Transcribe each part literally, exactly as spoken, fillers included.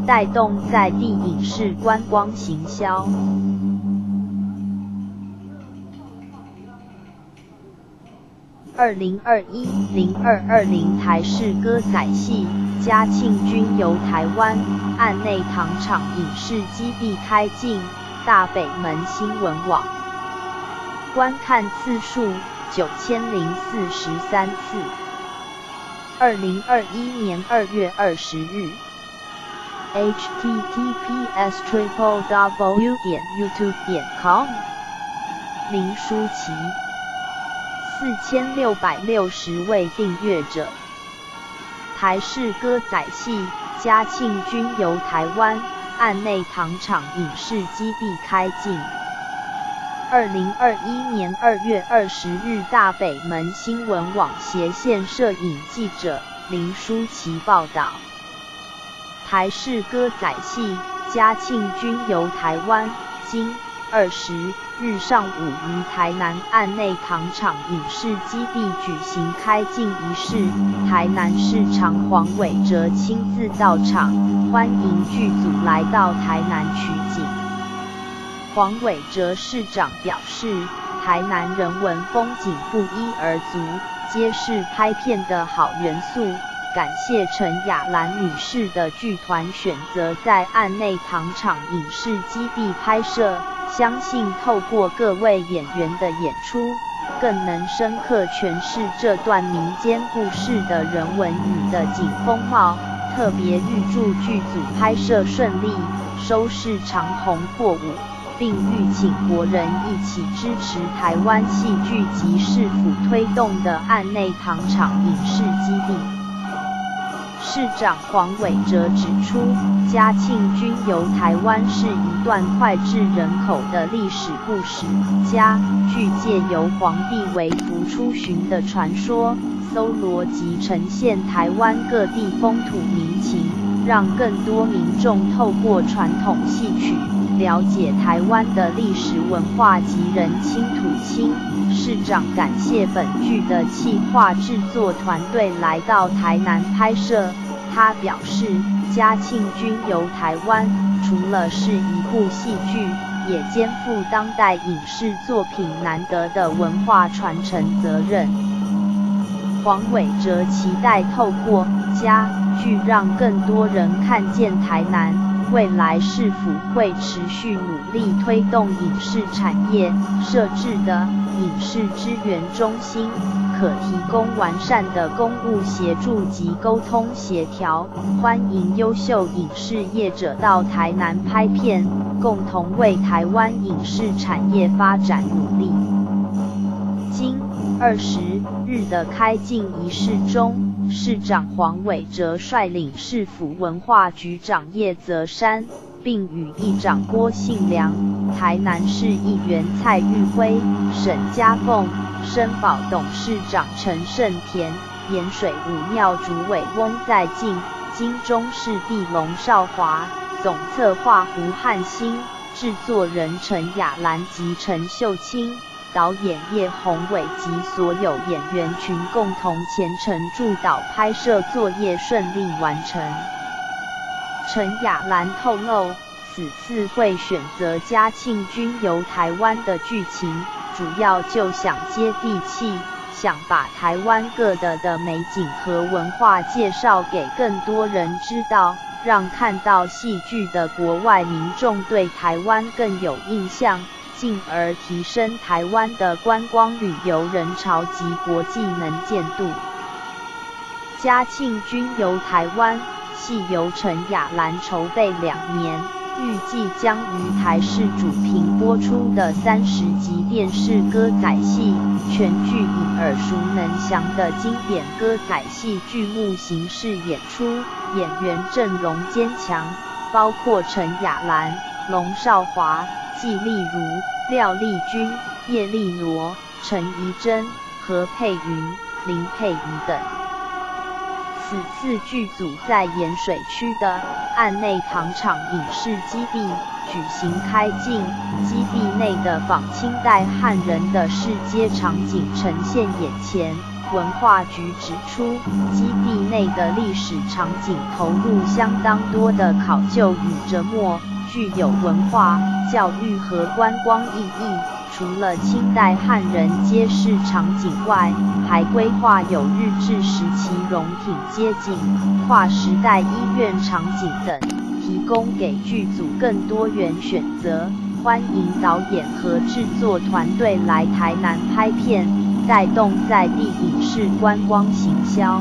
带动在地影视观光行销。二零二一零二二零台视歌仔戏嘉庆君游台湾，岸内糖厂影视基地开镜，大北门新闻网观看次数九千零四十三次。二零二一年二月二十日 ，h t t p s triple w 点 youtube 点 com 林舒淇。四千六百六十位订阅者。台视歌仔戏嘉庆君游台湾，岸内糖厂影视基地开镜。二零二一年二月二十日，大北门新闻网斜线摄影记者林舒淇报道。台视歌仔戏嘉庆君游台湾，今二十日上午于台南岸内糖厂影视基地举行开镜仪式，台南市长黄伟哲亲自到场，欢迎剧组来到台南取景。黄伟哲市长表示，台南人文风景不一而足，皆是拍片的好元素。感谢陈雅兰女士的剧团选择在岸内糖厂影视基地拍摄，相信透过各位演员的演出，更能深刻诠释这段民间故事的人文与的景风貌。特别预祝剧组拍摄顺利，收视长虹破五，并预请国人一起支持台湾戏剧及市府推动的岸内糖厂影视基地。市长黄伟哲指出，嘉庆君游台湾是一段脍炙人口的历史故事。嘉剧借由皇帝为福出巡的传说，搜罗及呈现台湾各地风土民情，让更多民众透过传统戏曲了解台湾的历史文化及人亲土亲。市长感谢本剧的企划制作团队来到台南拍摄。他表示，嘉庆君游台湾除了是一部戏剧，也肩负当代影视作品难得的文化传承责任。黄伟哲期待透过嘉剧让更多人看见台南，未来市府会持续努力推动影视产业，设置的影视支援中心可提供完善的公务协助及沟通协调，欢迎优秀影视业者到台南拍片，共同为台湾影视产业发展努力。今二十日的开镜仪式中，市长黄伟哲率领市府文化局长叶泽山，并与议长郭信良、台南市议员蔡玉辉、沈家凤、深宝董事长陈胜田、盐水武庙主委翁在进、金钟市地龙少华、总策划胡汉兴、制作人陈雅兰及陈秀清、导演叶宏伟及所有演员群共同虔诚祝祷拍摄作业顺利完成。陈雅兰透露，此次会选择嘉庆君游台湾的剧情，主要就想接地气，想把台湾各地的美景和文化介绍给更多人知道，让看到戏剧的国外民众对台湾更有印象，进而提升台湾的观光旅游人潮及国际能见度。嘉庆君游台湾系由陈雅兰筹备两年，预计将于台视主频播出的三十集电视歌仔戏，全剧以耳熟能详的经典歌仔戏剧目形式演出，演员阵容坚强，包括陈雅兰、龙少华、纪丽如、廖丽君、叶丽挪、陈怡贞、何佩云、林佩仪等。 此次剧组在盐水区的岸内糖厂影视基地举行开镜，基地内的仿清代汉人的市街场景呈现眼前。文化局指出，基地内的历史场景投入相当多的考究与折磨，具有文化、教育和观光意义。除了清代汉人街市场景外，还规划有日治时期荣町街景、跨时代医院场景等，提供给剧组更多元选择。欢迎导演和制作团队来台南拍片，带动在地影视观光行销。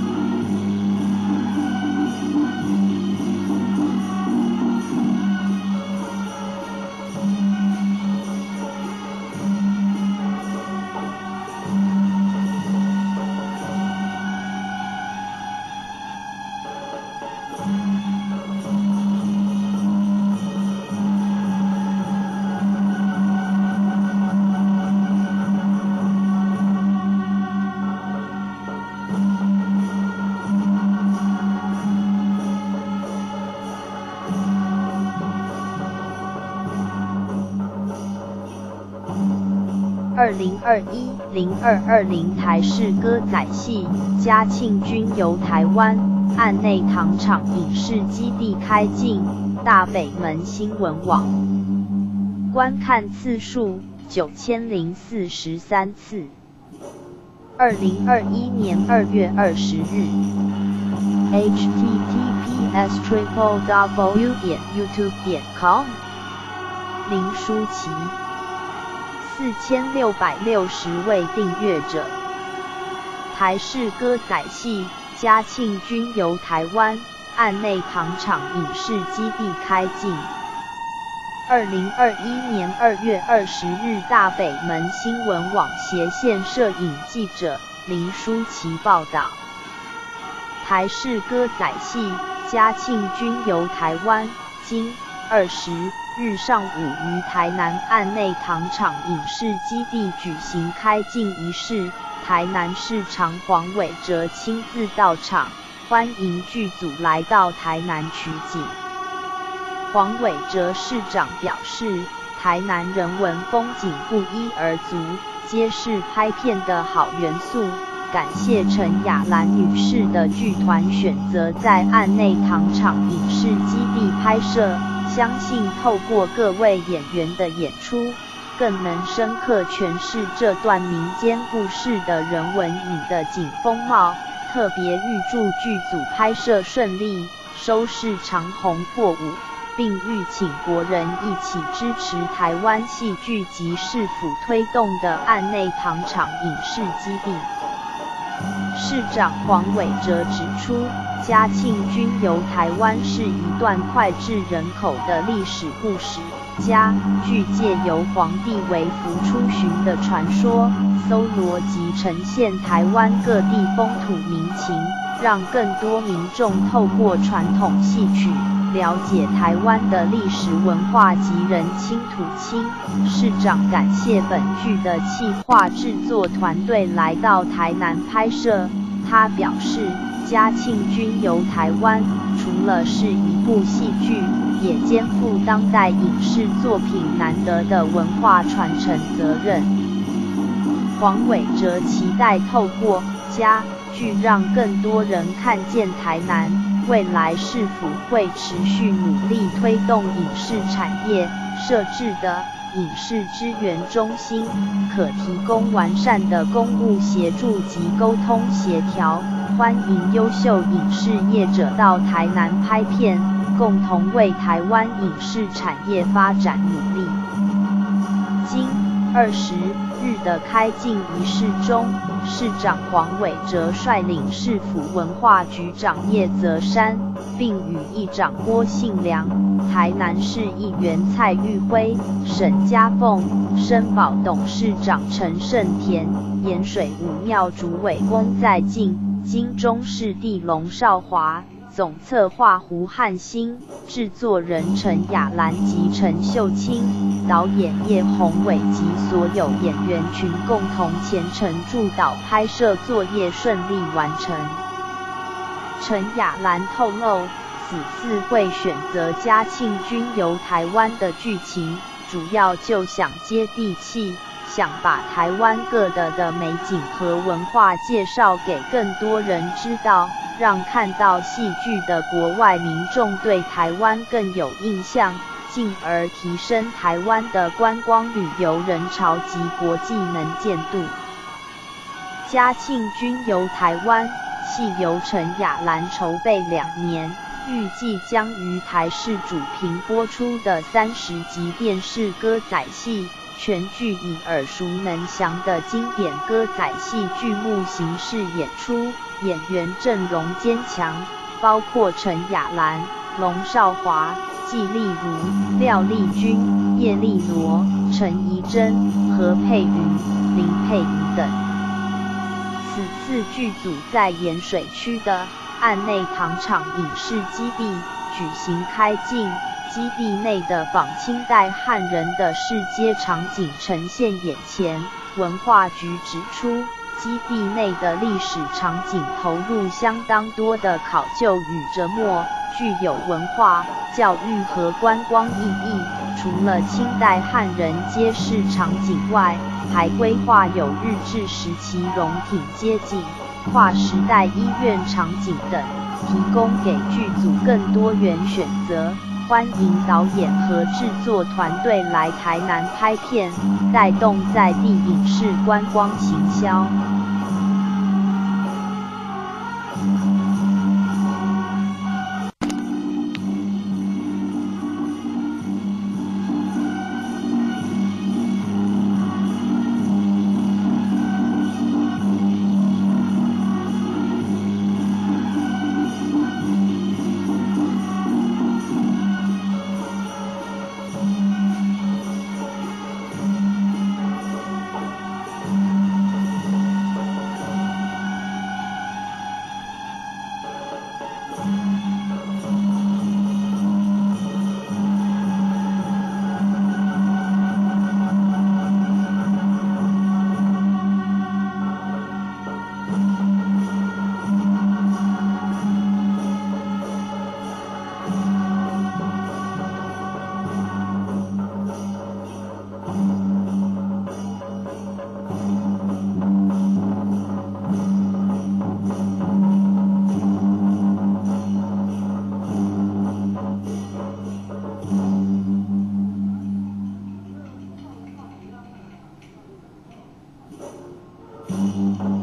二零二一零二二零台视歌仔戏《嘉庆君游台湾》岸内糖厂影视基地开镜，大北门新闻网观看次数九千零四十三次。二零二一年二月二十日 ，H T T P S triple W 点 YouTube 点 com 林舒淇。四千六百六十位订阅者。台视歌仔戏《嘉庆君游台湾》岸内糖厂影视基地开镜。二零二一年二月二十日，大北门新闻网斜线摄影记者林舒淇报道。台视歌仔戏《嘉庆君游台湾》今二十日上午于台南岸内糖厂影视基地举行开镜仪式，台南市长黄伟哲亲自到场，欢迎剧组来到台南取景。黄伟哲市长表示，台南人文风景不一而足，皆是拍片的好元素。感谢陈雅兰女士的剧团选择在岸内糖厂影视基地拍摄。相信透过各位演员的演出，更能深刻诠释这段民间故事的人文与的景风貌。特别预祝剧组拍摄顺利，收视长虹破五，并欲请国人一起支持台湾戏剧及市府推动的岸内糖厂影视基地。市长黄伟哲指出，嘉庆君游台湾是一段脍炙人口的历史故事。嘉剧借由皇帝为福出巡的传说，搜罗及呈现台湾各地风土民情，让更多民众透过传统戏曲了解台湾的历史文化及人亲土亲。市长感谢本剧的企划制作团队来到台南拍摄。他表示，嘉庆君游台湾除了是一部戏剧，也肩负当代影视作品难得的文化传承责任。黄伟哲期待透过嘉剧让更多人看见台南，未来市府会持续努力推动影视产业，设置的影视支援中心可提供完善的公务协助及沟通协调，欢迎优秀影视业者到台南拍片，共同为台湾影视产业发展努力。今二十日的开镜仪式中，市长黄伟哲率领市府文化局长叶泽山，并与议长郭信良、台南市议员蔡玉辉、沈家凤、深宝董事长陈胜田、盐水武庙主委翁在进、金钟市地龙少华、总策划胡汉兴、制作人陈雅兰及陈秀清、导演叶宏伟及所有演员群共同虔诚祝祷拍摄作业顺利完成。 陈雅兰透露，此次会选择嘉庆君游台湾的剧情，主要就想接地气，想把台湾各地的美景和文化介绍给更多人知道，让看到戏剧的国外民众对台湾更有印象，进而提升台湾的观光旅游人潮及国际能见度。嘉庆君游台湾系由陈雅兰筹备两年，预计将于台视主频播出的三十集电视歌仔戏，全剧以耳熟能详的经典歌仔戏剧目形式演出，演员阵容坚强，包括陈雅兰、龙少华、纪丽如、廖丽君、叶丽罗、陈怡贞、何佩瑜、林佩瑜等。此次剧组在盐水区的岸内糖厂影视基地举行开镜，基地内的仿清代汉人的市街场景呈现眼前。文化局指出，基地内的历史场景投入相当多的考究与折磨，具有文化、教育和观光意义。除了清代汉人街市场景外，还规划有日治时期龙艇街景、跨时代医院场景等，提供给剧组更多元选择。欢迎导演和制作团队来台南拍片，带动在地影视观光行销。嗯。